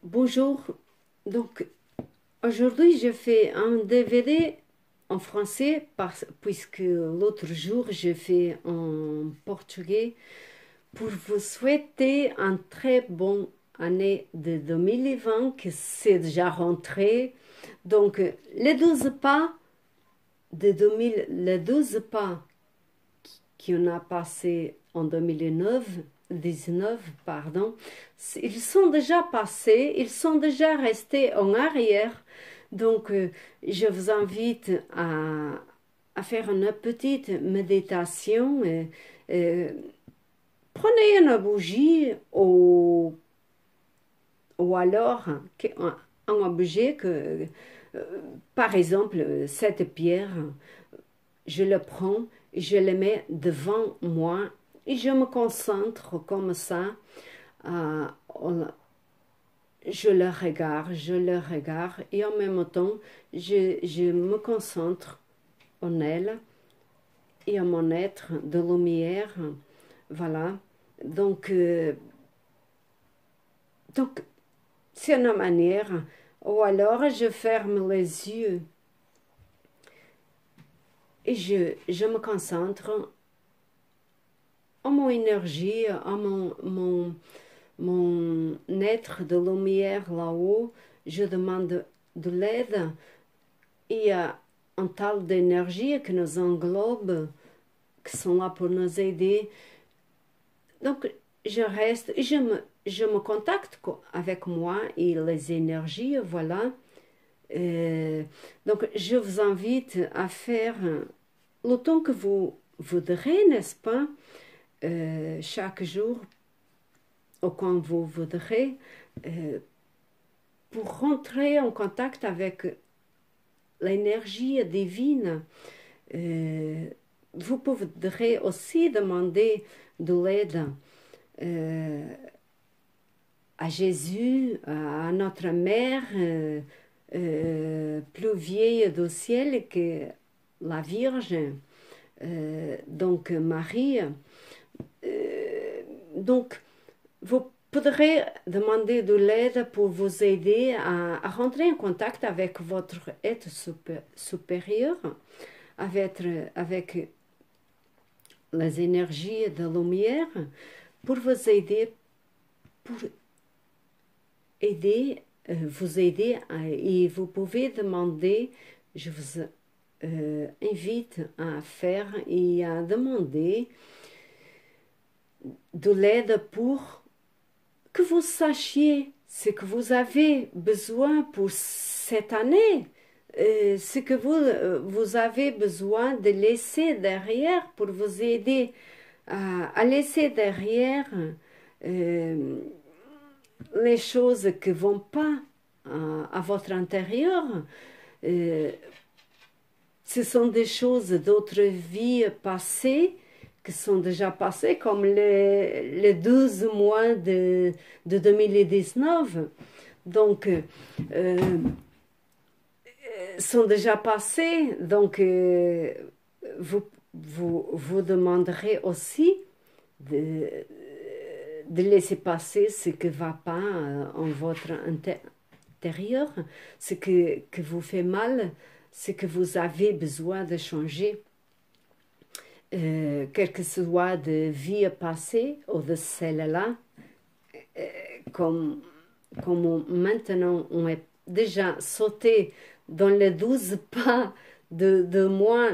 Bonjour, donc aujourd'hui je fais un DVD en français puisque l'autre jour je fais en portugais pour vous souhaiter un très bon année de 2020 que c'est déjà rentré. Donc les 12 pas de 2000, les 12 pas qu'on a passé en 2019, pardon, ils sont déjà passés, ils sont déjà restés en arrière. Donc, je vous invite à faire une petite méditation. Euh, Prenez une bougie ou alors un objet par exemple, cette pierre, je le prends, je le mets devant moi et je me concentre comme ça. euh, je le regarde et en même temps, je me concentre en elle et en mon être de lumière. Voilà. Donc, euh, donc c'est une manière. Ou alors, je ferme les yeux et je me concentre en mon énergie, en mon être de lumière là-haut. Je demande de l'aide. Il y a un tas d'énergie qui nous englobe, qui sont là pour nous aider. Donc, je reste, je me contacte avec moi et les énergies, voilà. Donc, je vous invite à faire le temps que vous voudrez, n'est-ce pas? Chaque jour, ou quand vous voudrez, euh, pour rentrer en contact avec l'énergie divine. Euh, Vous pourrez aussi demander de l'aide à Jésus, à notre mère, plus vieille du ciel que la Vierge, donc Marie. Donc, vous pourrez demander de l'aide pour vous aider à rentrer en contact avec votre être supérieur, avec les énergies de lumière, pour vous aider, pour vous aider et vous pouvez demander, je vous invite à faire et à demander de l'aide pour que vous sachiez ce que vous avez besoin pour cette année, ce que vous avez besoin de laisser derrière pour vous aider à laisser derrière euh, les choses qui ne vont pas à votre intérieur. Euh, Ce sont des choses d'autres vies passées qui sont déjà passées, comme les 12 mois de 2019. Donc, sont déjà passés. Donc, vous demanderez aussi de, de laisser passer ce qui ne va pas en votre intérieur, ce que vous fait mal, ce que vous avez besoin de changer, quelle que soit de vie passée ou de celle-là, comme, comme maintenant on est déjà sauté dans les 12 pas de mois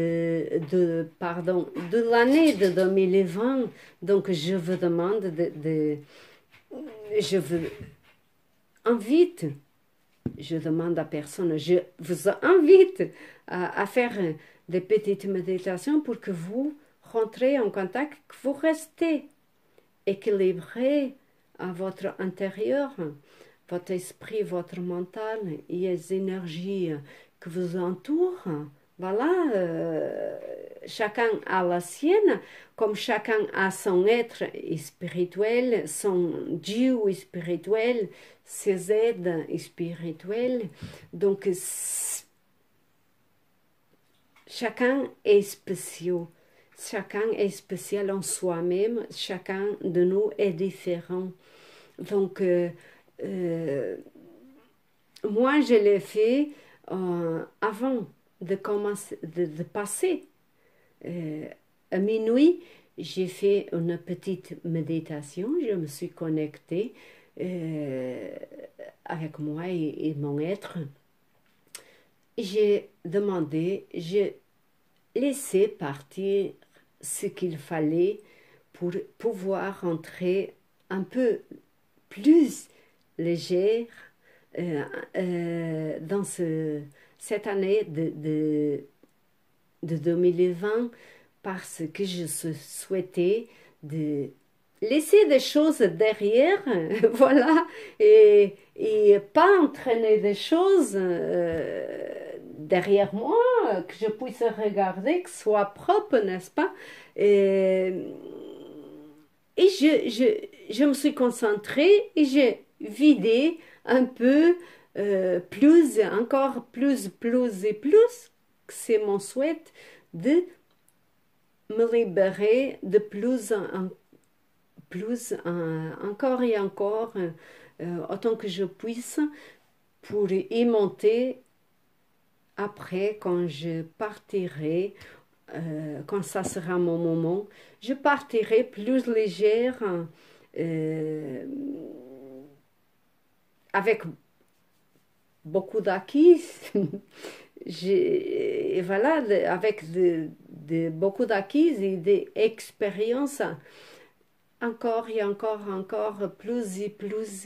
de l'année de 2020. Donc je vous demande je vous invite, je demande à personne, je vous invite à faire des petites méditations pour que vous rentrez en contact, que vous restez équilibré à votre intérieur, votre esprit, votre mental et les énergies qui vous entourent. Voilà, chacun a la sienne, comme chacun a son être spirituel, son Dieu spirituel, ses aides spirituelles. Donc, chacun est spécial. Chacun est spécial en soi-même. Chacun de nous est différent. Donc, euh, moi, je l'ai fait avant de commencer, de passer. Euh, à minuit, j'ai fait une petite méditation. Je me suis connectée euh, avec moi et mon être. J'ai demandé, j'ai laissé partir ce qu'il fallait pour pouvoir rentrer un peu plus légère dans cette année de 2020 parce que je souhaitais de laisser des choses derrière, voilà, et pas entraîner des choses derrière moi, que je puisse regarder, que ce soit propre, n'est-ce pas? Et, je me suis concentrée et j'ai vidé un peu plus, encore plus et plus. C'est mon souhait de me libérer de plus encore et encore, autant que je puisse, pour y monter après quand je partirai, quand ça sera mon moment, je partirai plus légère, euh, avec beaucoup d'acquis. Et voilà, avec beaucoup d'acquis et d'expériences, encore et encore, encore, plus et plus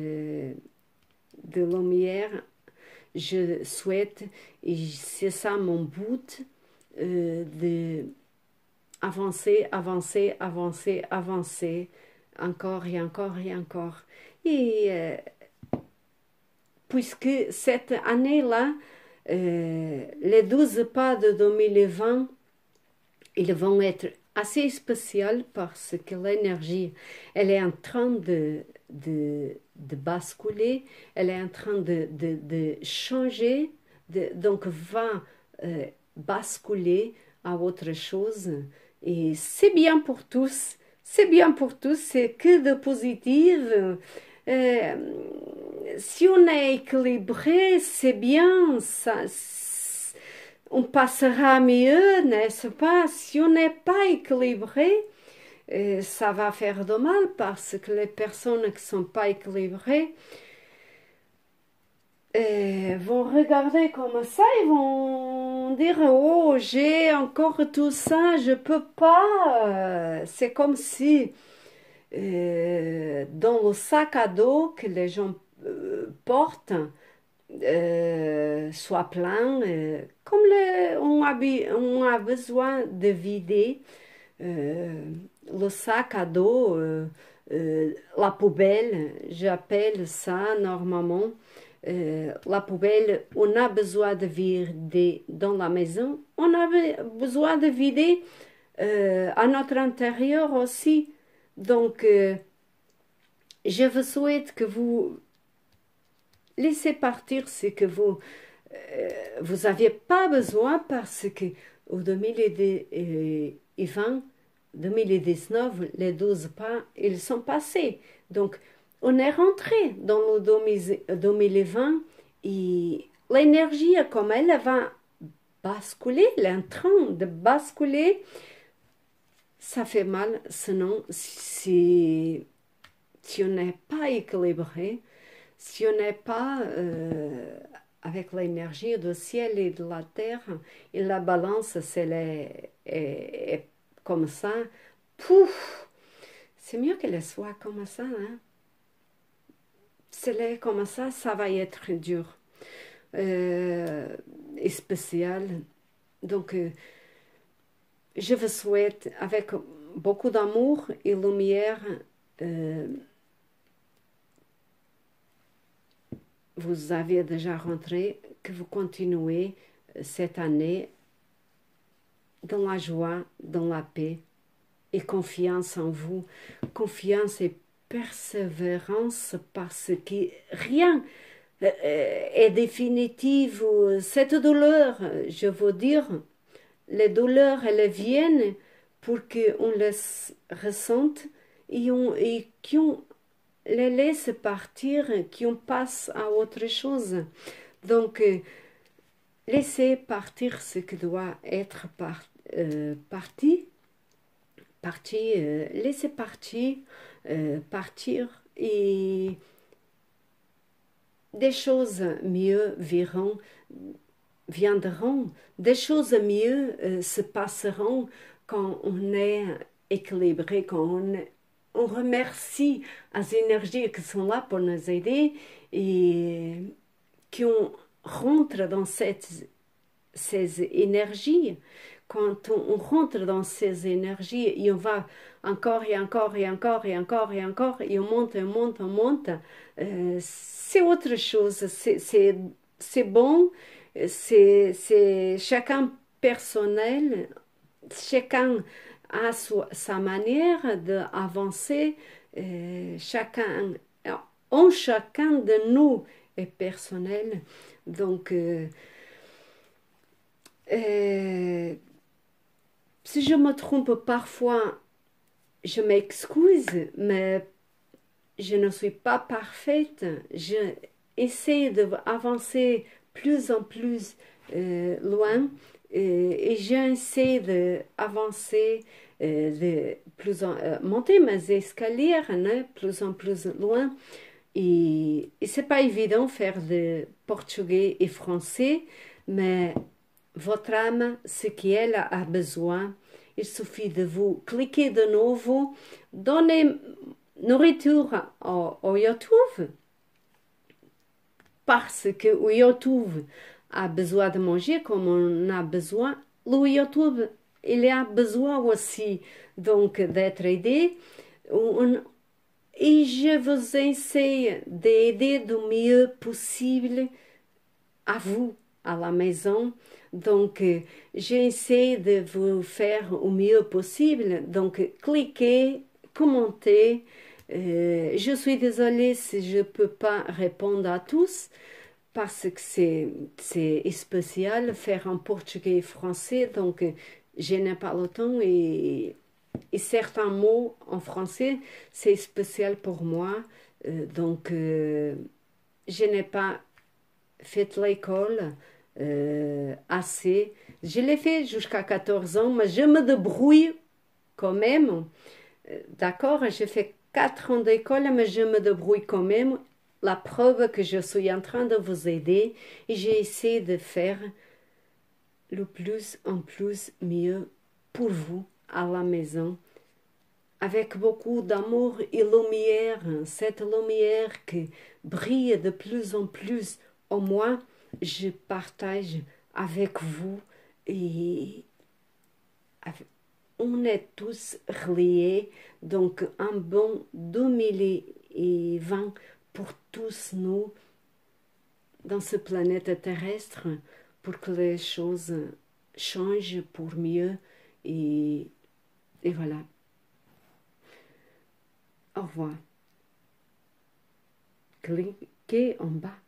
de lumière, je souhaite, et c'est ça mon but, de avancer, avancer, avancer, avancer, encore et encore et encore. Et puisque cette année-là, les 12 pas de 2020, ils vont être assez spéciaux parce que l'énergie, elle est en train de basculer, elle est en train de changer, donc va basculer à autre chose. Et c'est bien pour tous, c'est bien pour tous, c'est que de positif. Euh, si on est équilibré, c'est bien, ça, on passera mieux, n'est-ce pas? Si on n'est pas équilibré, ça va faire de mal parce que les personnes qui ne sont pas équilibrées vont regarder comme ça, ils vont dire, oh, j'ai encore tout ça, je peux pas. C'est comme si dans le sac à dos que les gens portent, soit plein, comme on a besoin de vider euh, le sac à dos, la poubelle, j'appelle ça normalement. La poubelle, on a besoin de vider dans la maison, on a besoin de vider à notre intérieur aussi. Donc, je vous souhaite que vous laissez partir ce que vous n'aviez pas besoin parce que au 2020, 2019, les 12 pas, ils sont passés. Donc, on est rentré dans le 2020 et l'énergie, comme elle va basculer, elle est en train de basculer, ça fait mal. Sinon, si on n'est pas équilibré, si on n'est pas avec l'énergie du ciel et de la terre, et la balance, est comme ça, pouf, c'est mieux qu'elle soit comme ça. Hein? Si elle est comme ça va être dur et spécial. Donc, je vous souhaite, avec beaucoup d'amour et lumière, vous avez déjà rentré, que vous continuez cette année dans la joie, dans la paix et confiance en vous, confiance et persévérance parce que rien est définitif. Cette douleur, je veux dire, les douleurs, elles viennent pour qu'on les ressente et qu'on les laisse partir, qu'on passe à autre chose. Donc, laissez partir ce qui doit être parti, laissez partir et des choses mieux viendront, des choses mieux se passeront quand on est équilibré, quand on remercie les énergies qui sont là pour nous aider et qu'on rentre dans ces énergies. Quand on rentre dans ces énergies et on va encore et encore et encore et encore et encore et on monte, c'est autre chose, c'est bon, c'est chacun personnel, chacun a sa manière d'avancer, chacun de nous est personnel. Donc, si je me trompe parfois, je m'excuse, mais je ne suis pas parfaite. J'essaie d'avancer plus en plus loin et j'essaie d'avancer, monter mes escaliers, hein, plus en plus loin. Et c'est pas évident faire de portugais et français, mais votre âme, ce qu'elle a besoin, il suffit de vous cliquer de nouveau, donner nourriture au YouTube, parce que o YouTube a besoin de manger comme on a besoin, le YouTube, il a besoin aussi donc d'être aidé. Et je vous essaie d'aider du mieux possible à vous, à la maison. Donc, j'essaie de vous faire au mieux possible. Donc, cliquez, commentez. Je suis désolée si je ne peux pas répondre à tous parce que c'est spécial faire en portugais et français. Donc, je n'ai pas le temps et certains mots en français, c'est spécial pour moi. Donc, je n'ai pas fait l'école assez. Je l'ai fait jusqu'à 14 ans, mais je me débrouille quand même. D'accord, j'ai fait 4 ans d'école, mais je me débrouille quand même. La preuve que je suis en train de vous aider et j'ai essayé de faire le plus en plus mieux pour vous à la maison avec beaucoup d'amour et lumière, cette lumière qui brille de plus en plus en moi, je partage avec vous et on est tous reliés, donc un bon 2020 pour tous nous dans cette planète terrestre pour que les choses changent pour mieux et voilà. Au revoir. Cliquez en bas.